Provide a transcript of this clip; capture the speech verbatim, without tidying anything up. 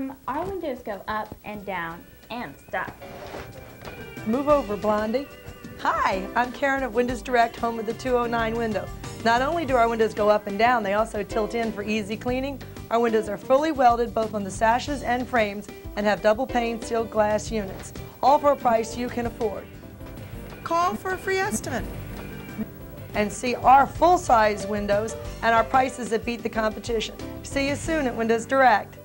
them, our windows go up and down and stuck. Move over, Blondie. Hi, I'm Karen of Windows Direct, home of the two oh nine window. Not only do our windows go up and down, they also tilt in for easy cleaning. Our windows are fully welded both on the sashes and frames and have double pane sealed glass units, all for a price you can afford. Call for a free estimate. And see our full-size windows and our prices that beat the competition. See you soon at Windows Direct.